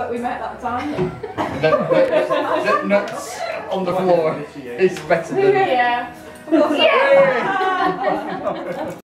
that we met that time. The nuts on the floor is better than... Yeah. Yeah!